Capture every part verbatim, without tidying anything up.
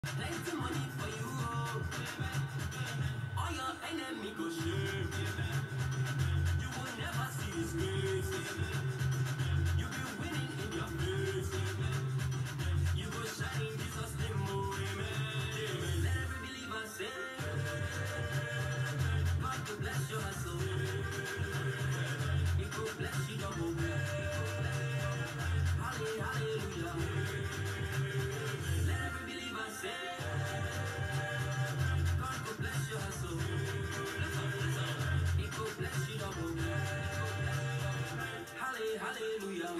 Plenty money for you, oh. All your enemy go shame. You will never see his grace. You be winning in your face. You go shine in Jesus' name, oh, amen. Let every believer say, God to bless your hustle. He go bless you double. Hallelujah. Let every believer say, God go bless your hustle. He go bless you double. Hallelujah.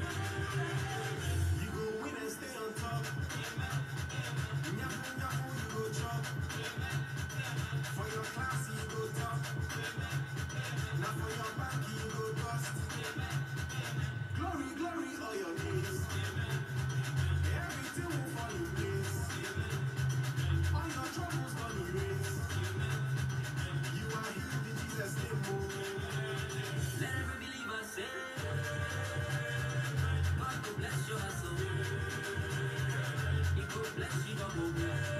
You go win and stay on top. Nyafu nyafu you go chop. For your class you go top. Now for your bank you go bust. Glory, glory all your days. Everything will fall in place. All your troubles gone erase. You are healed in Jesus' name, oh. Let every believer say, God go bless your hustle. He go bless you double.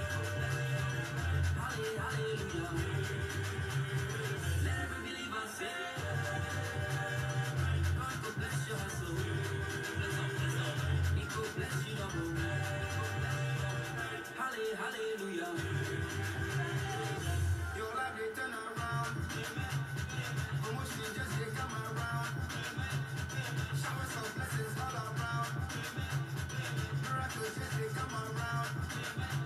Hallelujah. Let every believer say, God go bless your hustle. He go bless you double. Hallelujah. Your life they turn around. Promotion just they come around. Showers of blessings all around. Miracles just they come around.